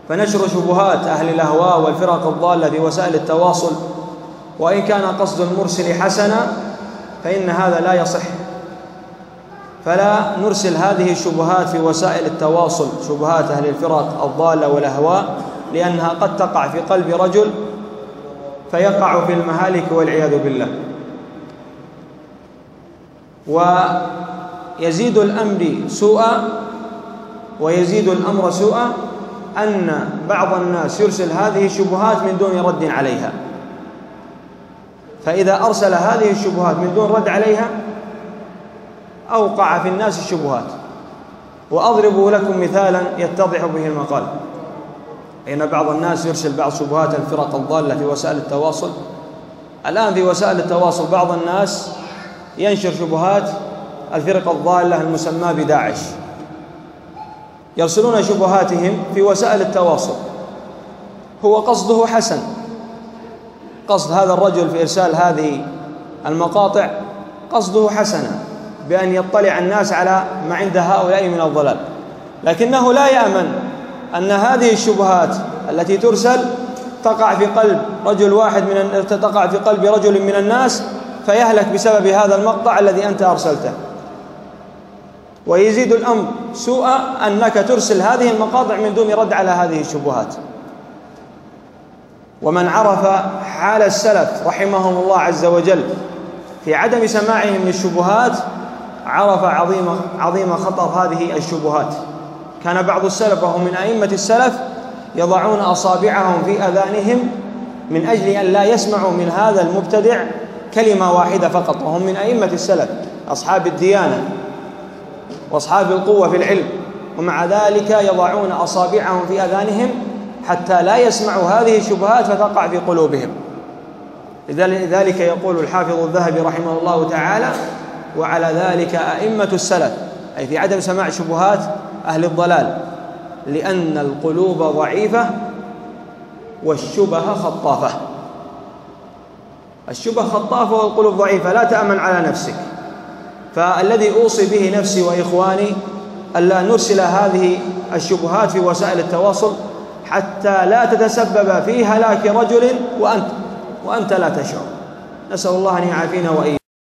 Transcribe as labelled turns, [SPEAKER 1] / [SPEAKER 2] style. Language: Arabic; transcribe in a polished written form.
[SPEAKER 1] فنشر شبهات أهل الأهواء والفرق الضالة في وسائل التواصل وإن كان قصد المرسل حسنا فإن هذا لا يصح، فلا نرسل هذه الشبهات في وسائل التواصل، شبهات أهل الفرق الضالة والأهواء، لأنها قد تقع في قلب رجل فيقع في المهالك والعياذ بالله. ويزيد الأمر سوءا ويزيد الأمر سوءا أن بعض الناس يرسل هذه الشبهات من دون رد عليها، فإذا أرسل هذه الشبهات من دون رد عليها أوقع في الناس الشبهات. وأضرب لكم مثالا يتضح به المقال. إن بعض الناس يرسل بعض شبهات الفرق الضالة في وسائل التواصل. الآن في وسائل التواصل بعض الناس ينشر شبهات الفرق الضالة المسمى بداعش، يرسلون شبهاتهم في وسائل التواصل، هو قصده حسن، قصد هذا الرجل في إرسال هذه المقاطع قصده حسنا بأن يطلع الناس على ما عند هؤلاء من الضلال، لكنه لا يأمن أن هذه الشبهات التي ترسل تقع في قلب رجل واحد تقع في قلب رجل من الناس فيهلك بسبب هذا المقطع الذي أنت أرسلته. ويزيد الأمر سوءا أنك ترسل هذه المقاطع من دون رد على هذه الشبهات. ومن عرف حال السلف رحمهم الله عز وجل في عدم سماعهم للشبهات عرف عظيم خطر هذه الشبهات. كان بعض السلف وهم من أئمة السلف يضعون أصابعهم في أذانهم من أجل أن لا يسمعوا من هذا المبتدع كلمة واحدة فقط، وهم من أئمة السلف أصحاب الديانة وأصحاب القوة في العلم، ومع ذلك يضعون أصابعهم في أذانهم حتى لا يسمعوا هذه الشبهات فتقع في قلوبهم. لذلك يقول الحافظ الذهبي رحمه الله تعالى: وعلى ذلك أئمة السلف، أي في عدم سماع شبهات أهل الضلال، لأن القلوب ضعيفة والشبه خطافة. الشبه خطافة والقلوب ضعيفة، لا تأمن على نفسك. فالذي أوصي به نفسي وإخواني ألا نرسل هذه الشبهات في وسائل التواصل حتى لا تتسبب في هلاك رجل وأنت لا تشعر. نسأل الله أن يعافينا وإياكم.